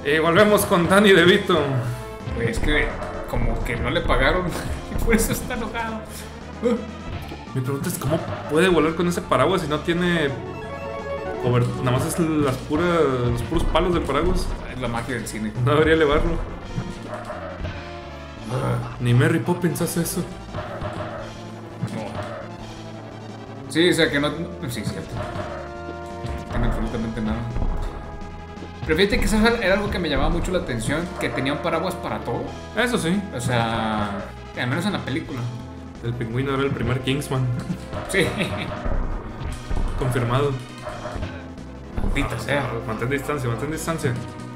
Y volvemos con Danny DeVito. Pues es que como que no le pagaron y por eso está enojado. Mi pregunta es cómo puede volar con ese paraguas si no tiene nada más es los puros palos del paraguas. Es la magia del cine. No debería elevarlo. Ni Mary Poppins hace eso. No. Sí, o sea que no. Sí, cierto. No tiene absolutamente nada. Pero fíjate que eso era algo que me llamaba mucho la atención, que tenía un paraguas para todo. Eso sí. O sea, al menos en la película. El pingüino era el primer Kingsman. Sí. Confirmado. Maldita sea. Mantén distancia, mantén distancia.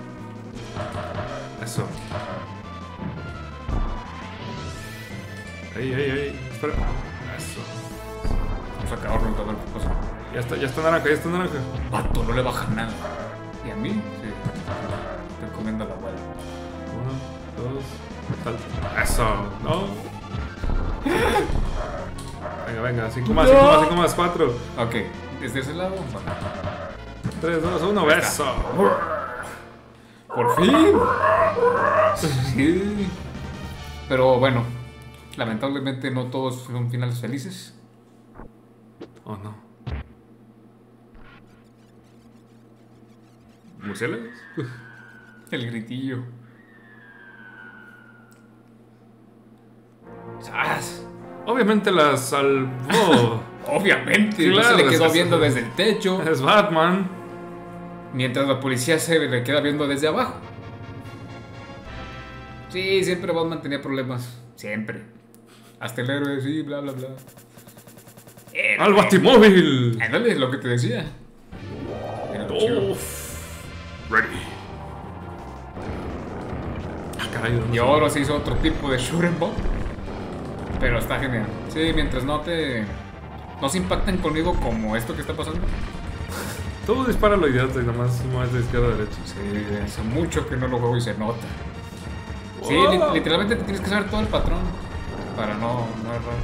Eso. Ahí. Espera. Eso. Vamos a acabarlo todo el cosa. Ya está naranja. Vato, no le baja nada. ¿Y a mí? Sí. Estoy comiendo la bala. 1, 2, salta. Eso. No. Venga. 5 más, 4. Ok, desde ese lado. 3, 2, 1, beso. Por fin. Sí. Pero bueno, lamentablemente no todos son finales felices. Oh no. ¿Murciélagos? El gritillo. ¿Sabes? Obviamente la salvó. Obviamente, Claro, no se le quedó es- viendo desde el techo, Es Batman. mientras la policía se le queda viendo desde abajo. Sí, siempre Batman tenía problemas. Siempre. Hasta el héroe, sí, bla, bla, bla. ¡Al Batimóvil! Ándale, lo que te decía. Era lo chido. Ready. Ah, caray. Y ahora se hizo otro tipo de shoot 'em up. Pero está genial. Sí, mientras no se impacten conmigo como esto que está pasando. Todo dispara lo idiota y nomás mueves de izquierda a derecha. Sí, hace mucho que no lo juego y se nota. Sí, Wow. literalmente te tienes que saber todo el patrón para no errar.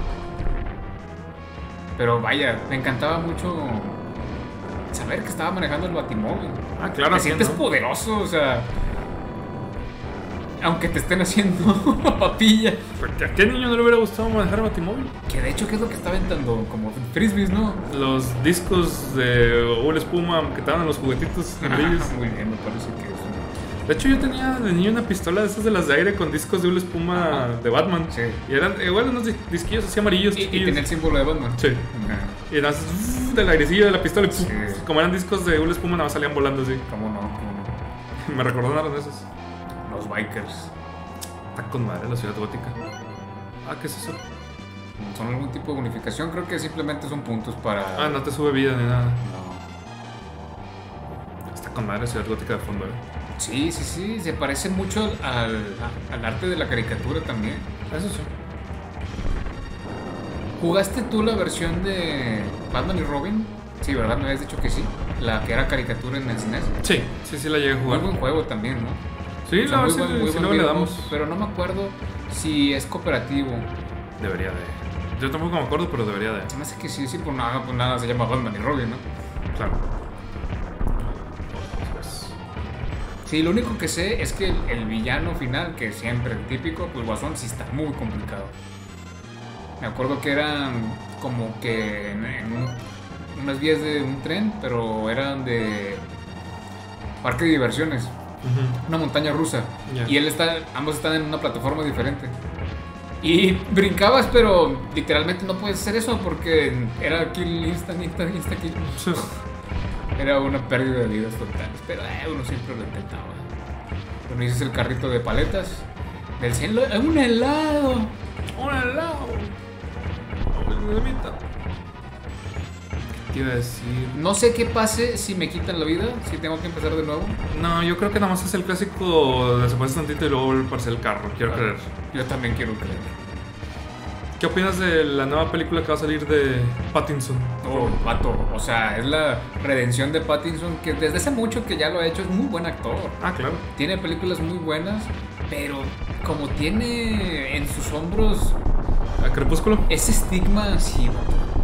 Pero vaya, me encantaba mucho saber que estaba manejando el Batimóvil. Ah, claro. Te sí, sientes ¿no? poderoso, o sea, aunque te estén haciendo papilla. Porque ¿a qué niño no le hubiera gustado manejar Batimóvil? Que de hecho, ¿qué es lo que está aventando? Como frisbees, ¿no? Los discos de Huele Espuma que estaban en los juguetitos amarillos. Muy bien, me parece que es De hecho, yo tenía de niño una pistola de esas de las de aire con discos de Huele Espuma de Batman. Sí. Y eran igual unos disquillos así amarillos. Y chiquillos. tenía el símbolo de Batman. Sí. Ajá. Y nada más del airecillo de la pistola. Y Sí. como eran discos de Huele Espuma, nada más salían volando así. ¿Cómo no? Me recordaron esos. Los bikers. Está con madre la ciudad gótica. Ah, ¿qué es eso? ¿Son algún tipo de bonificación? Creo que simplemente son puntos para... Ah, no te sube vida ni nada. No. Está con madre la ciudad gótica de fondo, Sí, se parece mucho al arte de la caricatura también. Eso sí. ¿Jugaste tú la versión de Batman y Robin? Sí, ¿verdad? Me habías dicho que sí. La que era caricatura en el SNES. Sí la llegué a Muy jugar. buen juego también, ¿no? Sí, O sea, no, muy sí, buen- muy sí buen luego le videojuego, damos. pero no me acuerdo si es cooperativo. Debería de. Yo tampoco me acuerdo, pero debería de. Se me hace que sí, pues nada se llama Batman y Robin, ¿no? Claro. Sí, lo único que sé es que el villano final, que siempre el típico, pues Guasón sí está muy complicado. Me acuerdo que eran como que unas vías de un tren, pero eran de parque de diversiones, una montaña rusa. Ya. Y ambos están en una plataforma diferente. Y brincabas, pero literalmente no puedes hacer eso porque era kill insta kill. Era una pérdida de vidas totales, pero uno siempre lo intentaba. Cuando dices el carrito de paletas, del cielo, un helado. ¡Un helado! ¿Qué te iba a decir? No sé qué pase si me quitan la vida, si tengo que empezar de nuevo. No, yo creo que nada más es el clásico de se tantito y luego vuelve a aparecer el carro. Quiero creer. Yo también quiero creer. ¿Qué opinas de la nueva película que va a salir de Pattinson? Oh, vato, o sea, es la redención de Pattinson, que desde hace mucho que ya lo ha hecho, es muy buen actor. Ah, claro. Tiene películas muy buenas, pero como tiene en sus hombros ¿A Crepúsculo? ese estigma así,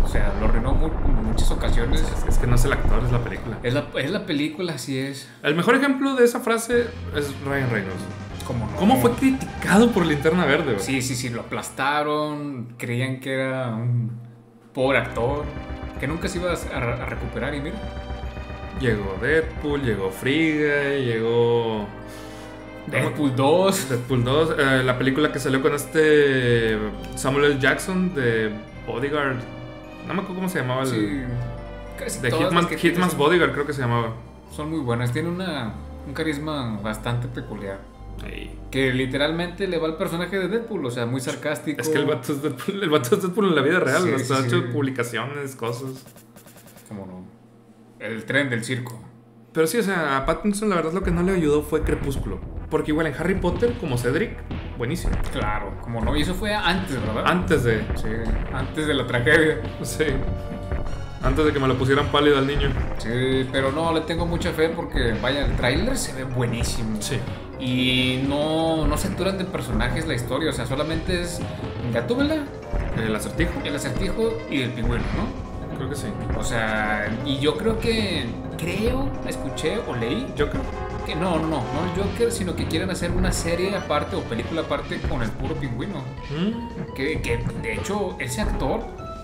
O sea, lo arruinó en muchas ocasiones. Es que no es el actor, es la película. Es la película, así es. El mejor ejemplo de esa frase es Ryan Reynolds. ¿Cómo no? ¿Cómo fue criticado por Linterna Verde, güey? Sí, lo aplastaron. Creían que era un pobre actor, que nunca se iba a recuperar. Y mira, Llegó Deadpool, llegó Frigga, llegó... Deadpool 2. Deadpool 2, la película que salió con este Samuel L. Jackson de Bodyguard. No me acuerdo cómo se llamaba. Sí, casi De todas las que Hitman's tienen Bodyguard creo que se llamaba. son muy buenas. Tiene un carisma bastante peculiar. Ey. Que literalmente le va al personaje de Deadpool, o sea, muy sarcástico. Es que el vato es Deadpool en la vida real. Sí, O sea, ha sí, hecho sí. publicaciones, cosas. ¿Cómo no? El tren del circo. Pero sí, o sea, a Pattinson la verdad lo que no le ayudó fue Crepúsculo. Porque igual en Harry Potter, como Cedric, buenísimo. Claro, como no. Y eso fue antes, ¿verdad? Antes de... Sí, antes de la tragedia. Sí. Antes de que me lo pusieran pálido al niño. Sí, pero no, le tengo mucha fe porque, vaya, el tráiler se ve buenísimo. Sí. Y no saturan de personajes la historia, o sea, solamente es Gatúbela, El acertijo. el acertijo y el pingüino, ¿no? Creo que sí. O sea, y yo escuché o leí Yo creo. que no el Joker, sino que quieren hacer una serie aparte o película aparte con el puro pingüino. Que de hecho, ese actor,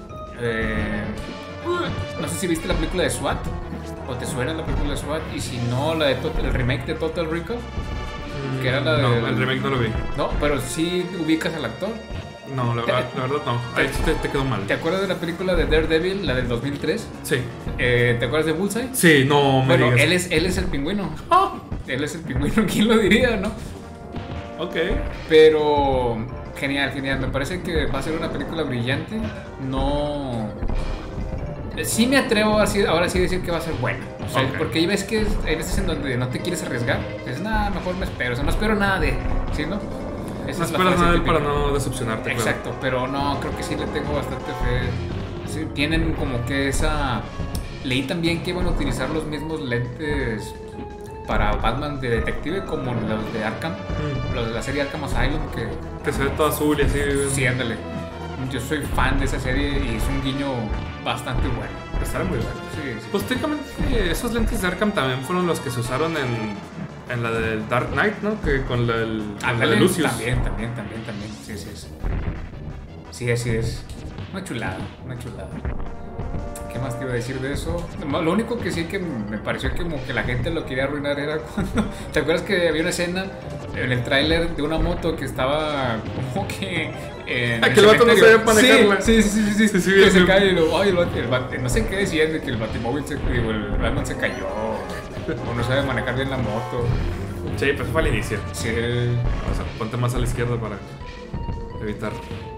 no sé si viste la película de SWAT o te suena la película de SWAT, y si no, el remake de Total Recall, que era la de... No, el remake no lo vi. No, pero sí ubicas al actor. No, la verdad no. Ahí sí te quedó mal. ¿Te acuerdas de la película de Daredevil, la del 2003? Sí. ¿Te acuerdas de Bullseye? Sí, no me Bueno, digas. él es el pingüino. Él es el pingüino, ¿quién lo diría, no? Ok. Pero genial. Me parece que va a ser una película brillante. No... Sí me atrevo ahora sí a decir que va a ser buena. O sea, Ok. porque hay veces en donde no te quieres arriesgar. Dices, nada, mejor me espero. O sea, no espero nada de... ¿Sí, no? Esa No es la esperas frase nada de él típica. para no decepcionarte. Exacto, pero no, creo que sí le tengo bastante fe. Sí, tienen como que esa... Leí también que iban a utilizar los mismos lentes para Batman de detective como los de Arkham, los de la serie Arkham Asylum, Que se ve todo azul y así. sí, ándale. Yo soy fan de esa serie y es un guiño bastante bueno. Estará muy bueno. Sí. Pues técnicamente esos lentes de Arkham también fueron los que se usaron en la del Dark Knight, ¿no? Que con la Ándale, de Lucius. También. Sí. Sí, así es. Una chulada. ¿Qué más te iba a decir de eso? Lo único que sí que me pareció que como que la gente lo quería arruinar era cuando... ¿Te acuerdas que había una escena en el tráiler de una moto que estaba como que... en Que el vato no sabía manejarla. Sí, Sí, que se sí. cae y luego, ay, no sé qué decían de que el batimóvil el Batman se cayó o no sabe manejar bien la moto. Sí, pues fue al inicio. Sí. O sea, ponte más a la izquierda para evitar.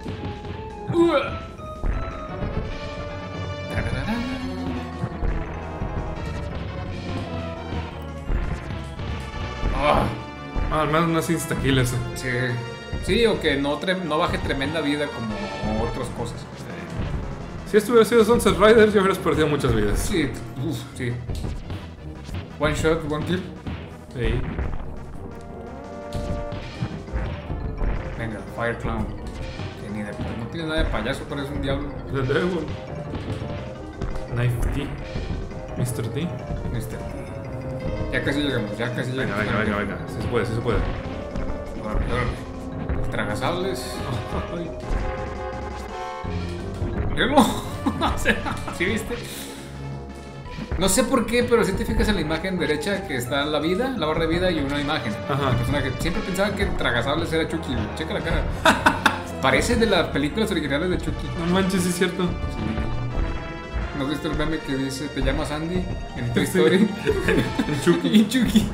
Al menos no es insta-kill eso. Sí, o que no baje tremenda vida como otras cosas. Si esto hubiera sido Sunset Riders, yo hubieras perdido muchas vidas. Sí. One shot, one kill. Sí. Venga, Fire Clown. Que ni no tiene nada de payaso, pero es un diablo. The Devil. Knife T. Mr. T. Mr. T. Ya casi llegamos. Venga. Sí se puede. Órale. Los tragasables. Ay. Míralo. O sea, ¿sí viste? No sé por qué, pero si te fijas en la imagen derecha que está la vida, la barra de vida y una imagen. Ajá. El personaje. Siempre pensaba que el tragasables era Chucky. Checa la cara. Parece de las películas originales de Chucky. No manches, sí es cierto. ¿No has visto el meme que dice te llamas Andy en Toy Story? En Chucky. Y Chucky.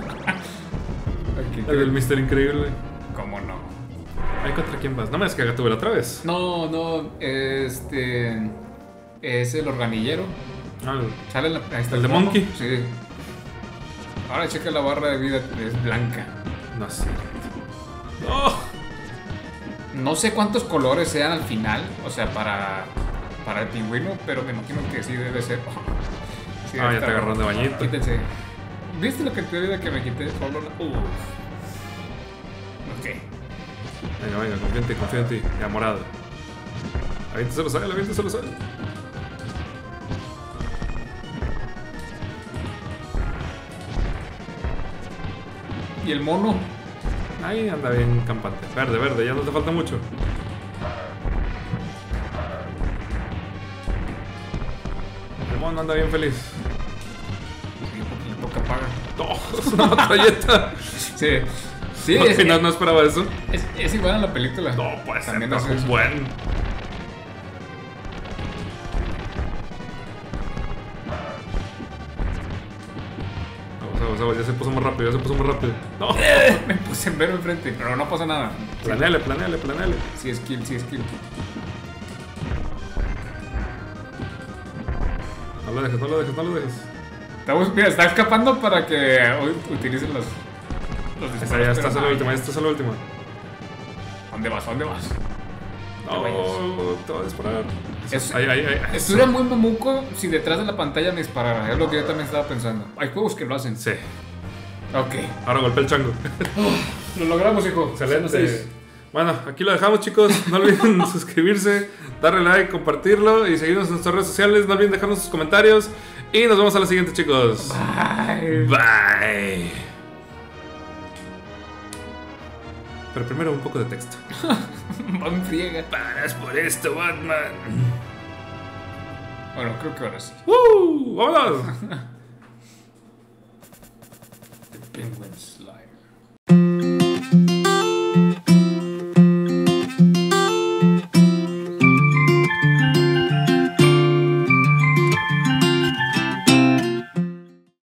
El del Mr. Increíble. ¿Cómo no? ¿Ahí contra quién vas? No me des que Gatúbela otra vez. No, es el organillero. Sale ahí está ¿El de mono. Monkey? Sí. Ahora checa la barra de vida, es blanca. No sé. ¡Oh! No sé cuántos colores sean al final, o sea, para el pingüino, pero me imagino que sí debe ser. Sí, Ya te agarraron de bañito. Quítense. ¿Viste lo que te digo que me quité solo? Ok. Venga, confía en ti. Ya, morado. Avienta se lo sale. ¿Y el mono? Ahí anda bien campante. Verde, verde, ya no te falta mucho. El mono anda bien feliz. Sí, porque le toca paga. ¡Oh! Es una metralleta. Sí. Sí, Al final no esperaba eso. es igual en la película. No, puede ser. También No, hace eso. buen. Vamos, ya se puso más rápido, ya se puso más rápido. No. Me puse en vero enfrente, pero no pasa nada. Planeale, planeale, planeale. Sí, skill, sí, skill. No lo dejes, no lo dejes, no lo dejes. Mira, está escapando para que utilicen los Esa ya está, pero la no. última, esta es la última. ¿Dónde vas? ¿Dónde vas? No, te va a disparar. Ahí. Estuviera muy mamuco si detrás de la pantalla me disparara. Es lo que yo también estaba pensando. Hay juegos que lo hacen. Sí. Ok. Ahora golpea el chango. Lo logramos, hijo. Excelente. Bueno, aquí lo dejamos, chicos. No olviden suscribirse, darle like, compartirlo y seguirnos en nuestras redes sociales. No olviden dejarnos sus comentarios. Y nos vemos a la siguiente, chicos. Bye. Bye. Pero primero un poco de texto. Van friega. Paras por esto, Batman. Bueno, creo que ahora sí. ¡Woo! ¡Vámonos! Penguin Slime.